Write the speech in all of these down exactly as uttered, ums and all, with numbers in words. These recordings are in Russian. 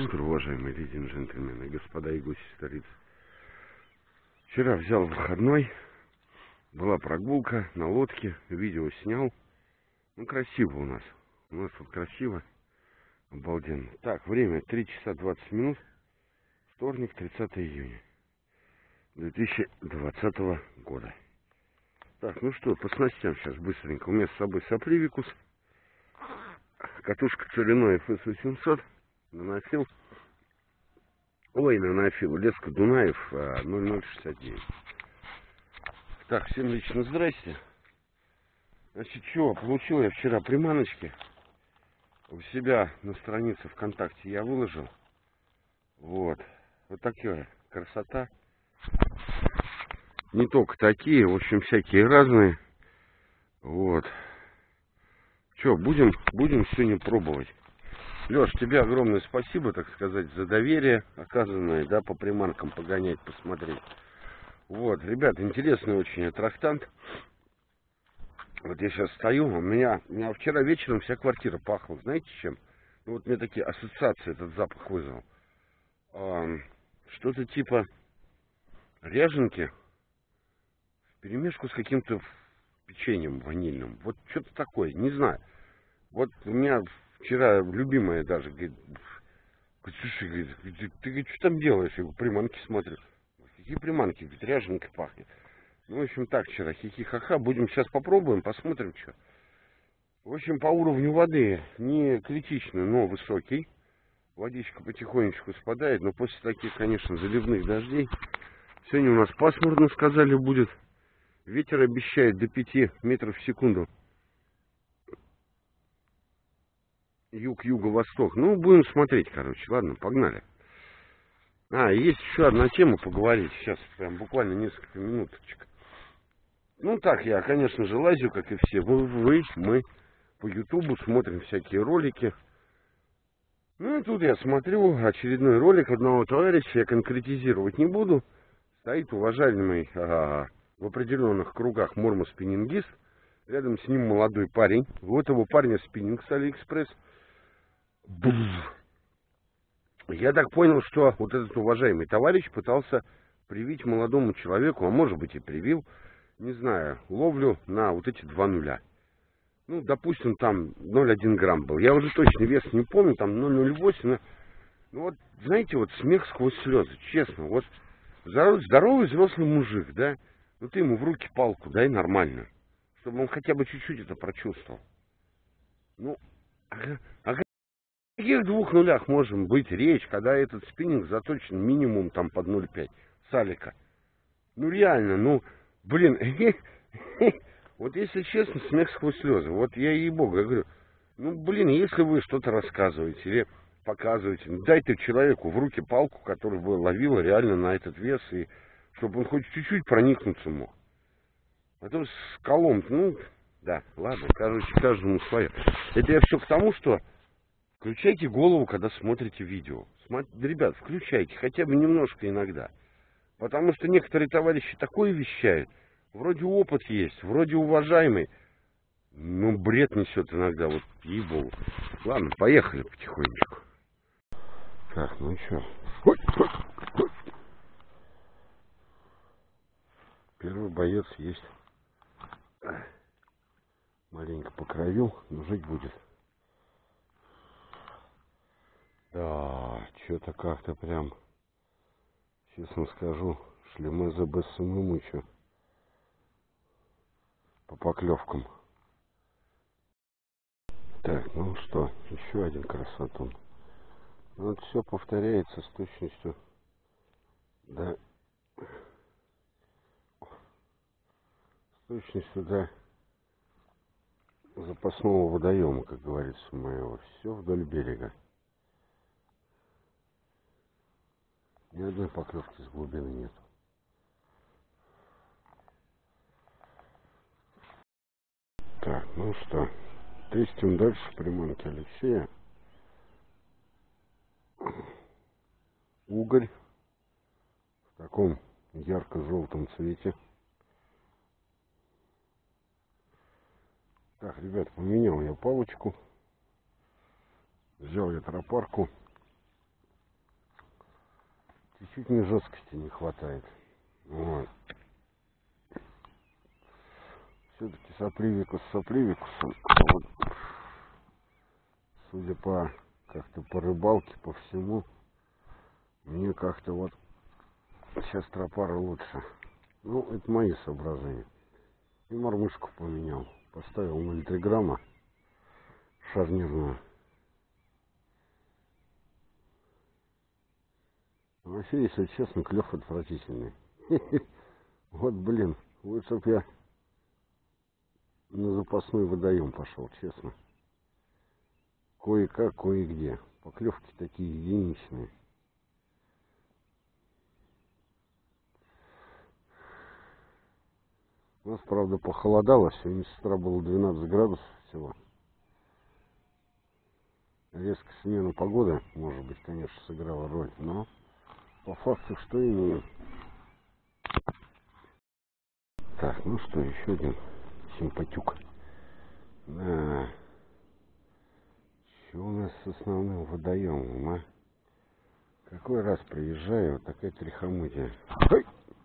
утро, уважаемые леди и джентльмены, господа и гости столицы. Вчера взял выходной, была прогулка на лодке, видео снял. Ну, красиво у нас. У нас тут красиво, обалденно. Так, время три часа двадцать минут, вторник, тридцатое июня две тысячи двадцатого года. Так, ну что, по снастям сейчас быстренько. У меня с собой сопливикус, катушка соляной эф эс восемьсот, наносил, ой, наносил, леска Дунаев ноль ноль шестьдесят девять. Так, всем лично здрасте. Значит, что, получил я вчера приманочки. У себя на странице ВКонтакте я выложил. Вот. Вот такая красота. Не только такие, в общем, всякие разные. Вот. Что, будем, будем сегодня пробовать. Леш, тебе огромное спасибо, так сказать, за доверие оказанное, да, по приманкам погонять, посмотреть. Вот, ребят, интересный очень аттрактант. Вот я сейчас стою, у меня, у меня вчера вечером вся квартира пахла, знаете чем? Ну, вот мне такие ассоциации этот запах вызвал. А, что-то типа ряженки вперемешку с каким-то печеньем ванильным. Вот что-то такое, не знаю. Вот у меня вчера любимая даже говорит, слушай, говорит, ты, ты говорит, что там делаешь? Я говорю, приманки смотрю. Какие приманки? Говорит, ряженкой пахнет. Ну, в общем, так вчера, хихи-ха-ха. Будем сейчас попробуем, посмотрим, что. В общем, по уровню воды не критично, но высокий. Водичка потихонечку спадает, но после таких, конечно, заливных дождей. Сегодня у нас пасмурно, сказали, будет. Ветер обещает до пяти метров в секунду. Юг-юго-восток. Ну, будем смотреть, короче. Ладно, погнали. А, есть еще одна тема поговорить. Сейчас, прям буквально несколько минуточек. Ну, так, я, конечно же, лазю, как и все. Вы, вы мы по ютубу смотрим всякие ролики. Ну, и тут я смотрю очередной ролик одного товарища. Я конкретизировать не буду. Стоит уважаемый а, в определенных кругах мормоспиннингист. Рядом с ним молодой парень. Вот его парня спиннинг с Алиэкспресс. Буф. Я так понял, что вот этот уважаемый товарищ пытался привить молодому человеку, а может быть и привил, не знаю, ловлю на вот эти два нуля. Ну, допустим, там ноль целых один грамм был. Я уже точно вес не помню, там ноль целых восемь. Ну вот, знаете, вот смех сквозь слезы, честно. Вот здоровый взрослый мужик, да, ну ты ему в руки палку дай нормально, чтобы он хотя бы чуть-чуть это прочувствовал. Ну, ага, ага. О каких двух нулях можем быть речь, когда этот спиннинг заточен минимум там под ноль целых пять салика? Ну реально, ну, блин, вот если честно, смех сквозь слезы. Вот я ей-богу, я говорю, ну блин, если вы что-то рассказываете или показываете, ну, дайте человеку в руки палку, которая бы ловила реально на этот вес, и чтобы он хоть чуть-чуть проникнуться мог. А то с колом, ну, да, ладно, короче, каждому свое. Это я все к тому, что включайте голову, когда смотрите видео. Смотри, ребят, включайте, хотя бы немножко иногда. Потому что некоторые товарищи такое вещают. Вроде опыт есть, вроде уважаемый. Ну, бред несет иногда, вот ей-богу. Ладно, поехали потихонечку. Так, ну что. Первый боец есть. Маленько покровил, но жить будет. Да, что-то как-то прям, честно скажу, шлемы за БСМ еще по поклевкам. Так, ну что, еще один красотун. Вот все повторяется с точностью, да, с точностью до запасного водоема, как говорится, моего. Все вдоль берега. Ни одной поклевки с глубины нет. Так, ну что, тестим дальше приманки Алексея. Угорь в таком ярко-желтом цвете. Так, ребят, поменял я палочку. Взял я тропарку. Чуть-чуть мне жесткости не хватает. Вот. Все-таки сопливикус сопливикусом. Вот. Судя по как-то по рыбалке, по всему, мне как-то вот сейчас тропара лучше. Ну, это мои соображения. И мормышку поменял. Поставил ноль целых три грамма шарнирную. Вообще, если честно, клев отвратительный. Вот, блин, лучше б я на запасной водоем пошел, честно. Кое-как, кое-где. Поклевки такие единичные. У нас, правда, похолодало. Сегодня с утра было двенадцать градусов всего. Резкая смена погоды, может быть, конечно, сыграла роль, но по факту что имеем. Так, ну что, еще один симпатюк. Да. Что у нас с основным водоемом, а? Какой раз приезжаю, вот такая трихомытия. Ой!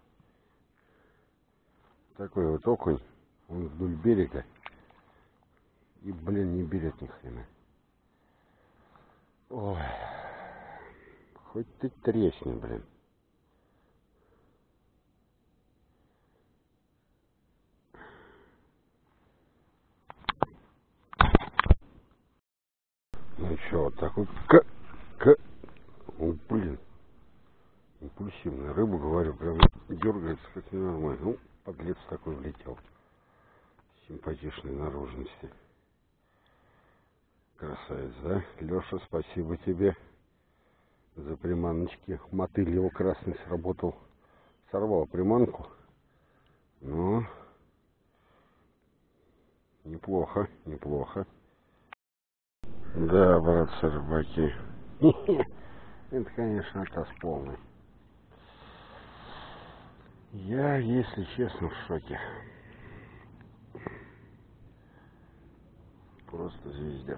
Такой вот окунь, он вдоль берега. И, блин, не берет ни хрена. Ой. Хоть ты тресни, блин. Ну что, вот так вот. К, к. О, блин. Импульсивная рыба, говорю, прям дергается как ненормально. Ну, подлец такой влетел. Симпатичной наружности. Красавец, да? Леша, спасибо тебе за приманочки. Мотыль его красный сработал. Сорвал приманку. Ну, неплохо, неплохо. Да, братцы рыбаки. Это, конечно, таз полный. Я, если честно, в шоке. Просто звездец.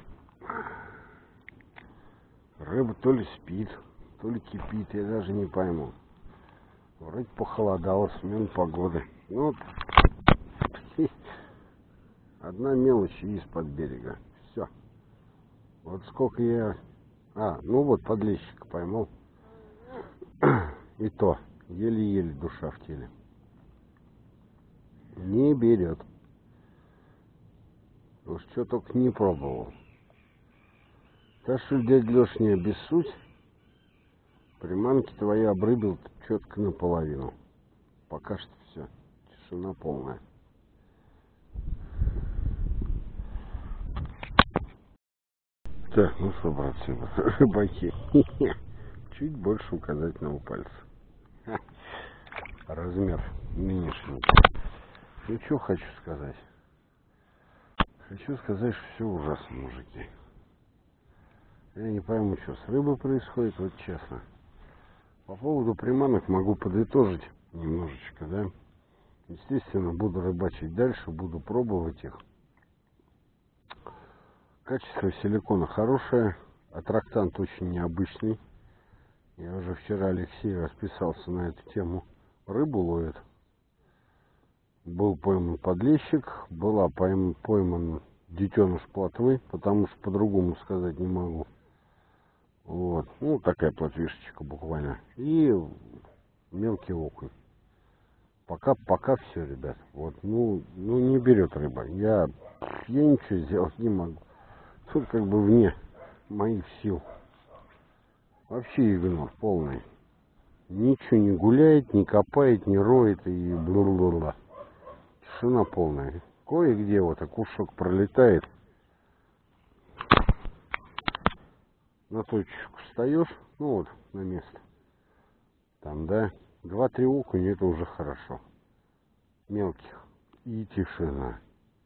Рыба то ли спит, то ли кипит, я даже не пойму. Вроде похолодало, смена погоды. Ну, вот, одна мелочь из-под берега. Все. Вот сколько я... А, ну вот подлещика поймал. И то, еле-еле душа в теле. Не берет. Уж что только не пробовал. Так что, дядя Леш, не обессудь. Приманки твои обрыбил четко наполовину. Пока что все. Тишина полная. Так, ну что, братцы, рыбаки. Чуть больше указательного пальца. Размер нынешний. Ну, что хочу сказать. Хочу сказать, что все ужасно, мужики. Я не пойму, что с рыбой происходит, вот честно. По поводу приманок могу подытожить немножечко, да. Естественно, буду рыбачить дальше, буду пробовать их. Качество силикона хорошее, аттрактант очень необычный. Я уже вчера Алексею расписался на эту тему. Рыбу ловит. Был пойман подлещик, была пойман, пойман детеныш плотвы, потому что по-другому сказать не могу. Вот, ну такая плотвишечка буквально. И мелкий окунь. Пока, пока все, ребят. Вот, ну, ну не берет рыба. Я, я ничего сделать не могу. Тут как бы вне моих сил. Вообще игнор полный. Ничего не гуляет, не копает, не роет и бла-бла-бла. Тишина полная. Кое-где вот окушок пролетает. На точечку встаешь, ну вот, на место. Там, да, два-три окуня, это уже хорошо. Мелких. И тишина.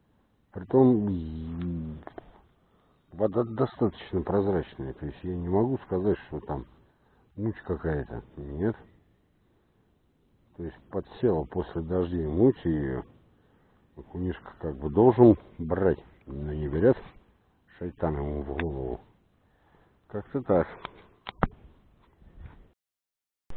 Притом вода достаточно прозрачная. То есть я не могу сказать, что там муть какая-то. Нет. То есть подсела после дождей муть, и окунишка как бы должен брать. Но не берет. Шайтан ему в голову. Как-то так.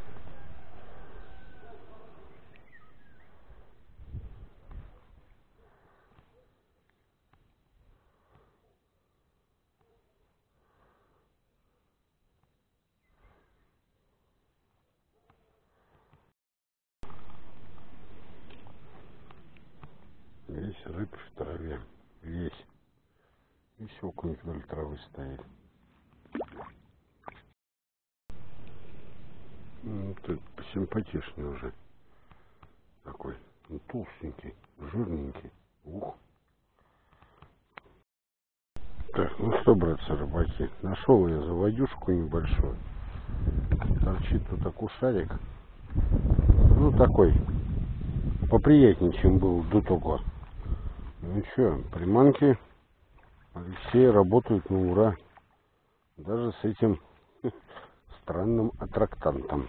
лежит в траве. Весь. И все, окунь вдоль травы стоит. Ну, тут посимпатичнее уже. Такой. Ну, толстенький, жирненький. Ух. Так, ну что, братцы рыбаки, нашел я заводюшку небольшую. Торчит тут окушарик. Ну, такой, поприятнее, чем был до того. Ну что, приманки Алексея работают на ура. Даже с этим странным аттрактантом.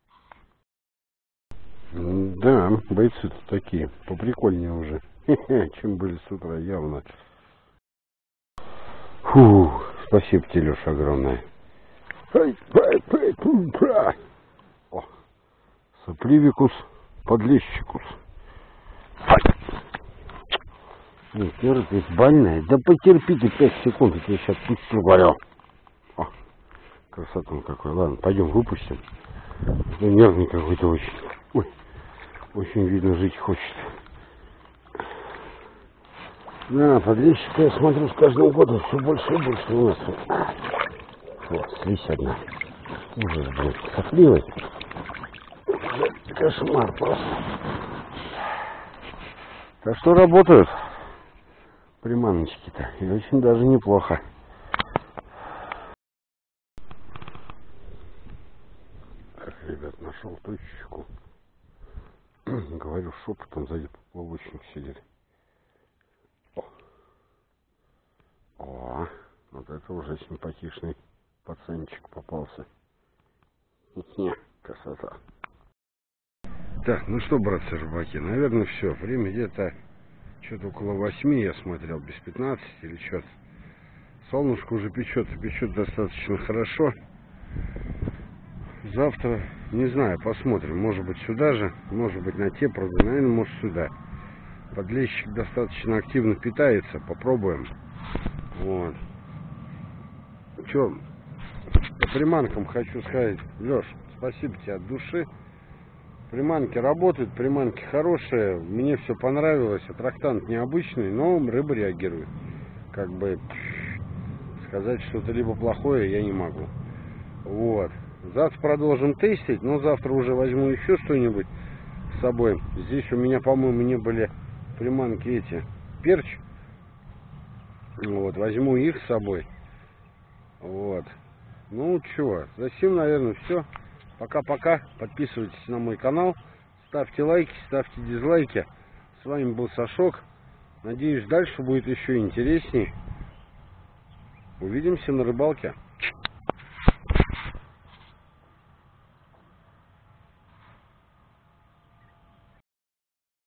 Да, бойцы-то такие, поприкольнее уже, чем были с утра, явно. Фу, спасибо тебе, Леша, огромное. О, сопливикус, подлещикус. Не терпит, больная. Да потерпите пять секунд, я тебе сейчас пущу, говорю. О, красота он какой. Ладно, пойдем выпустим. Нервный какой-то очень. Ой, очень видно, жить хочет. Да, подлещика, я смотрю, с каждым годом все больше и больше у нас. Вот, слизь одна. Ужас, блядь, сопливый. Кошмар просто. Так что работают приманочки-то. И очень даже неплохо. Так, ребят, нашел точечку. Говорю шепотом, сзади поплавочник сидит. О. О, вот это уже симпатичный пацанчик попался. Не, красота. Так, ну что, братцы рыбаки, наверное, все. Время где-то что-то около восьми, я смотрел, без пятнадцати или что-то. Солнышко уже печет, и печет достаточно хорошо. Завтра, не знаю, посмотрим. Может быть, сюда же, может быть, на те пруды, наверное, может, сюда. Подлещик достаточно активно питается, попробуем. Вот. Че, по приманкам хочу сказать, Леш, спасибо тебе от души. Приманки работают, приманки хорошие, мне все понравилось, аттрактант необычный, но рыба реагирует. Как бы сказать что-то либо плохое я не могу. Вот. Завтра продолжим тестить, но завтра уже возьму еще что-нибудь с собой. Здесь у меня, по-моему, не были приманки эти, перч. Вот, возьму их с собой. Вот. Ну, чего, за сим, наверное, все. Пока-пока. Подписывайтесь на мой канал. Ставьте лайки, ставьте дизлайки. С вами был Сашок. Надеюсь, дальше будет еще интересней. Увидимся на рыбалке.